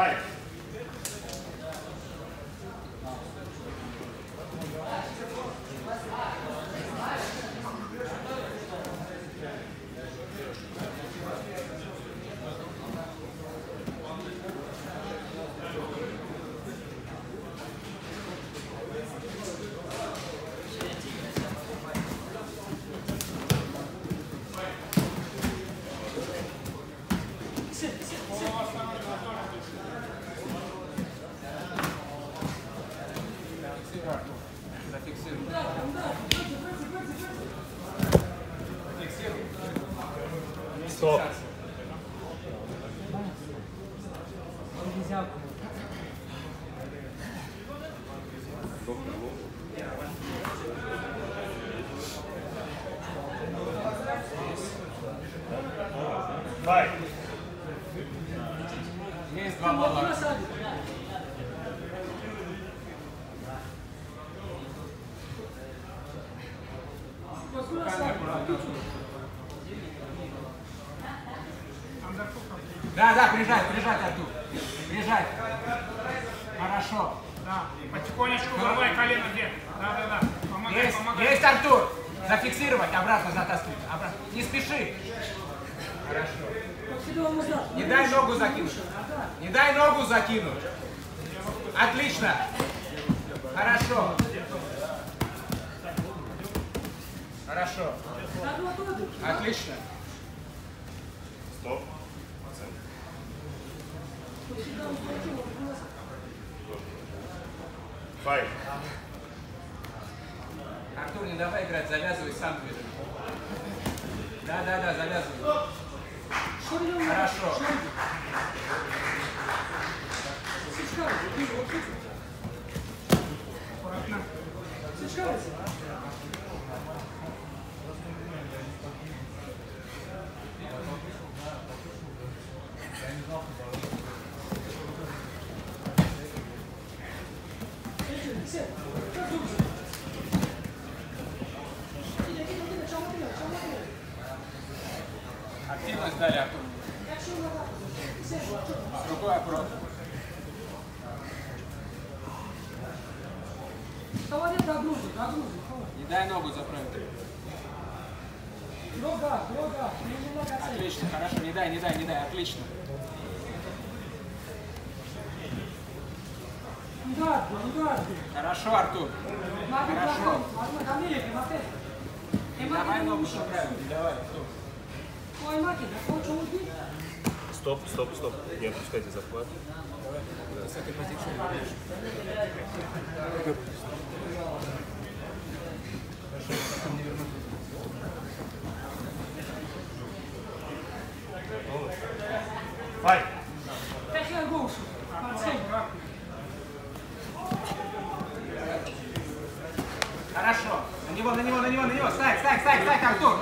Fight. Стоп. Файт. Есть 2 балла. Да, приезжай, Артур. Приезжай. Хорошо. Да, потихонечку головой колено вверх. Да. Помогай. Есть, Артур. Зафиксировать, обратно затаскивать. Обратно. Не спеши. Хорошо. Не дай ногу закинуть. Не дай ногу закинуть. Отлично. Хорошо. Хорошо. Отлично. Стоп. Файт. Артур, не давай играть, завязывай сам движение. Да, завязывай. Хорошо. Активность дали, Артур. С рукой аккуратно. Не дай ногу заправить. Отлично, хорошо, не дай, отлично. Хорошо, Артур. Хорошо. Не давай ногу заправить, давай. Стоп. Не отпускайте захват. С этой позиции. Файт. Хорошо. На него. Стань, Артур.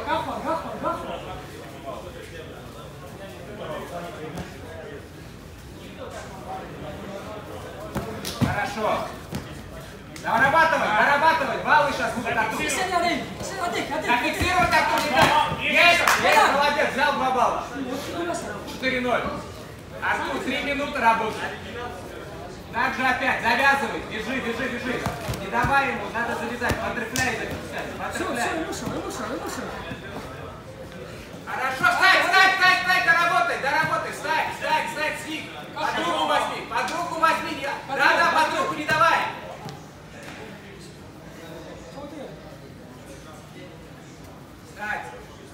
Хорошо. Дорабатывай. Баллы сейчас будут, Артур. Зафиксировать, Артур, не дай. Есть, молодец, взял 2 балла. 4-0. Артур, 3 минуты работает. Также опять, завязывай, бежи. Не давай ему, надо завязать, потрепляй записать. Хорошо, встань, доработай, встань, свик. Подругу возьми. Да, подругу не давай. Встать.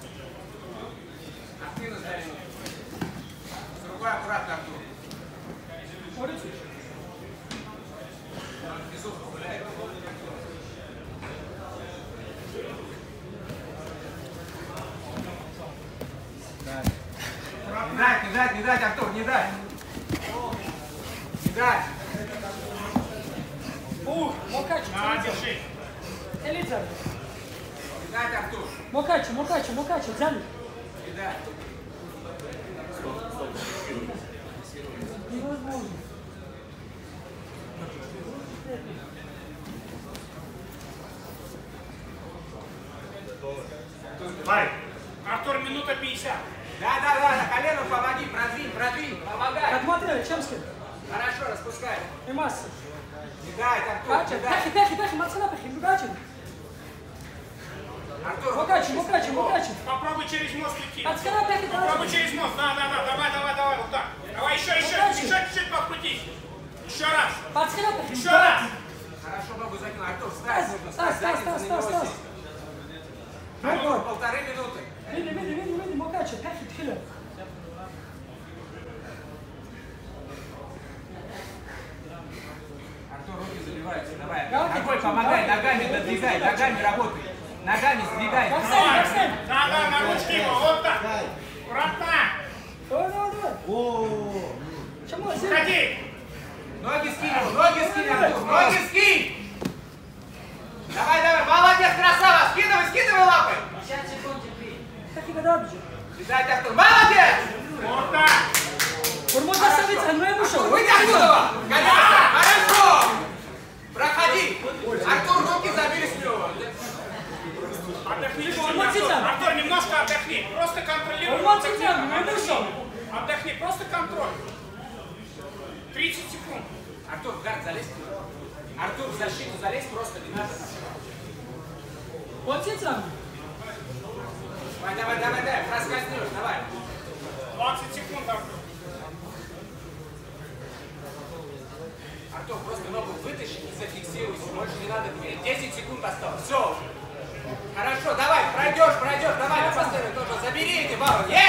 Активно сдали. С рукой аккуратно, Артур. Внизу погуляй. Не дать, Артур, не дай. Держи. Не дать, Артур. Мокачу, взяли. Не дать. Невозможно. Файт. Артур, минута 50. Да, на колено помоги, продвинь, помогай. Отмотрели, чем скид? Хорошо, распускай. И масса. Кидай, Артур, Кача, кидай. пехи, мацана, пехи, мукачи. Артур, Мукачи. Попробуй через мост лети. Пацана, пехи, Попробуй через мост. Да. Давай, вот так. Давай еще чуть-чуть подкрутись. Еще раз. Пацана, пехи. Еще раз. хорошо ногу закинул. Артур, встать нужно. Встать, Стас. задницу на него сесть. Артур, 1,5 минуты. Види, мукачи, пехи, тхиля. Артур, руки забиваются. Давай. Да, Ногой ты помогай, чуть, ногами додвигай, ногами работай. Ногами сдвигай. Максим. Да, на ручки его. Вот так. Аккуратно. Давай. Чему, Зин? Уходи. Ноги скинь, Артур, ноги скинь! Давай, молодец, красава! Скидывай лапы! 50 секунд терпи. Пехи, когда бежит? Бежать, Артур, молодец! Вот так. Формат оставится, но я вышел. Выйди оттуда! Хорошо! Проходи! Артур, руки забили с него. Отдохни. Артур. Артур, немножко отдохни. Просто контролируй. Формат цитян, но я вышел. Отдохни, просто контроль. 30 секунд. Артур, в гард залезь. Артур, в защиту залезь, просто не надо. Вот цитян. Давай, проскользнешь, давай. 20 секунд, Артур. Артур, просто ногу вытащи и зафиксируйся. Больше не надо двигать. 10 секунд осталось. Все. Хорошо, давай, пройдешь. Давай, на последний тоже. Забери эти баллы.